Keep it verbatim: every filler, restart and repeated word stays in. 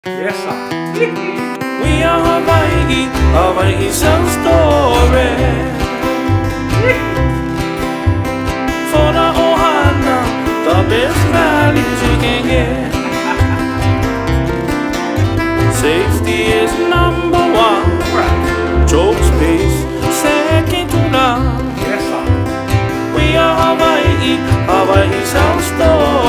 Yes, sir. We are Hawaii, Hawaii's self-story. For the ohana, the best values you can get. Safety is number one. Right. Joke space, second to none. Yes, sir. We are Hawaii, Hawaii's self-story.